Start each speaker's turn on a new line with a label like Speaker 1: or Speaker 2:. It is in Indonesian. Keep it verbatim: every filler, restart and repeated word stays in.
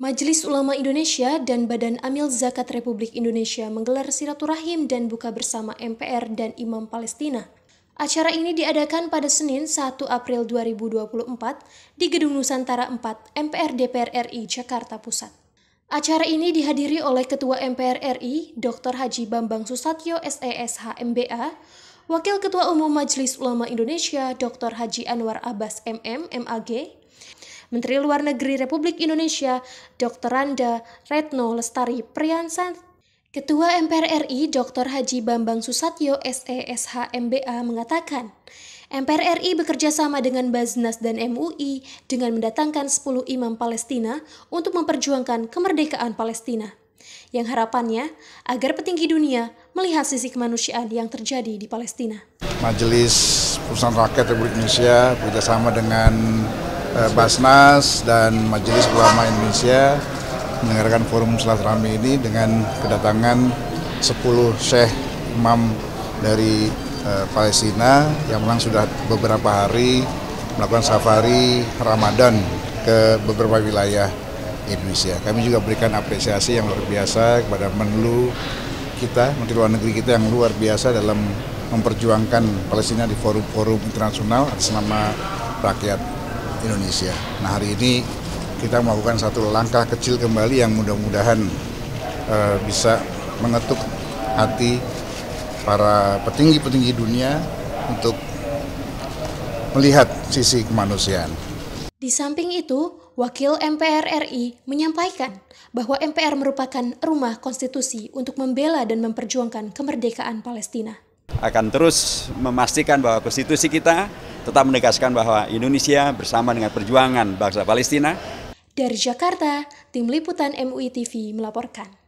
Speaker 1: Majelis Ulama Indonesia dan Badan Amil Zakat Republik Indonesia menggelar silaturahim dan buka bersama M P R dan Imam Palestina. Acara ini diadakan pada Senin satu April dua ribu dua puluh empat di Gedung Nusantara empat M P R D P R R I Jakarta Pusat. Acara ini dihadiri oleh Ketua M P R R I Doktor Haji Bambang Susatyo S E S H M B A, Wakil Ketua Umum Majelis Ulama Indonesia Doktor Haji Anwar Abbas M M M A G, Menteri Luar Negeri Republik Indonesia Doktor Randa Retno Lestari Priyansa, Ketua M P R R I Doktor Haji Bambang Susatyo S E S H M B A mengatakan, M P R R I bekerja sama dengan Baznas dan M U I dengan mendatangkan sepuluh imam Palestina untuk memperjuangkan kemerdekaan Palestina, yang harapannya agar petinggi dunia melihat sisi kemanusiaan yang terjadi di Palestina.
Speaker 2: Majelis Perusahaan Rakyat Republik Indonesia bekerjasama dengan Basnas dan Majelis Ulama Indonesia menyelenggarakan forum silaturahmi ini dengan kedatangan sepuluh syekh imam dari uh, Palestina yang memang sudah beberapa hari melakukan safari Ramadan ke beberapa wilayah Indonesia. Kami juga berikan apresiasi yang luar biasa kepada Menlu kita, Menteri Luar Negeri kita yang luar biasa dalam memperjuangkan Palestina di forum-forum internasional atas nama rakyat Indonesia. Nah, hari ini kita melakukan satu langkah kecil kembali yang mudah-mudahan uh, bisa mengetuk hati para petinggi-petinggi dunia untuk melihat sisi kemanusiaan.
Speaker 1: Di samping itu, Wakil M P R R I menyampaikan bahwa M P R merupakan rumah konstitusi untuk membela dan memperjuangkan kemerdekaan Palestina.
Speaker 3: Akan terus memastikan bahwa konstitusi kita tetap menegaskan bahwa Indonesia bersama dengan perjuangan bangsa Palestina.
Speaker 1: Dari Jakarta, Tim Liputan M U I T V melaporkan.